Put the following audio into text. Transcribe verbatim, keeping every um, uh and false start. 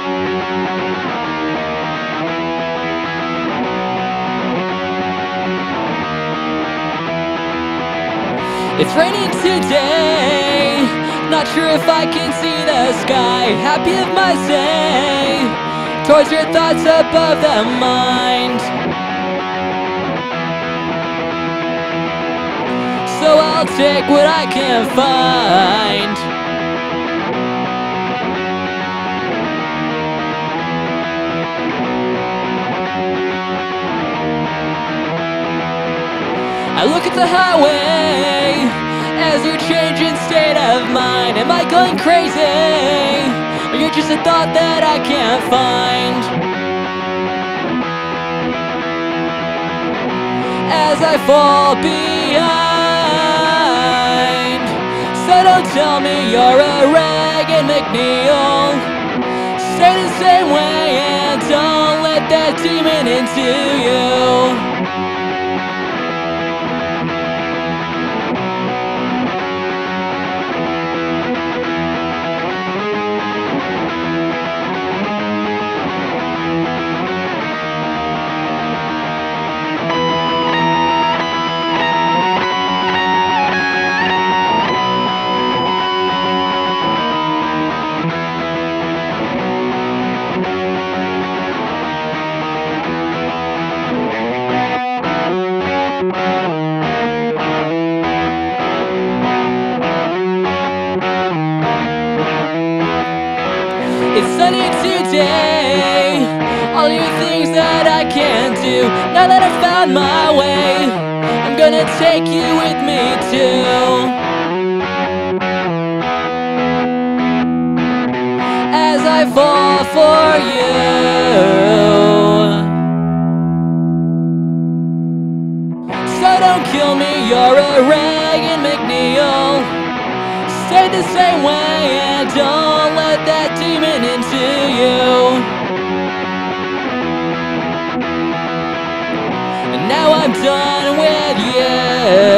It's raining today, not sure if I can see the sky. Happy of my say, towards your thoughts above the mind. So I'll take what I can find. I look at the highway as you're changing state of mind. Am I going crazy? Or you're just a thought that I can't find? As I fall behind, so don't tell me you're a Regan MacNeil. Stay the same way and don't let that demon into you. It's sunny today, all your things that I can't do. Now that I've found my way, I'm gonna take you with me too. As I fall for you. So don't kill me, you're a Regan MacNeil. Stay the same way and don't let that demon into you. And now I'm done with you.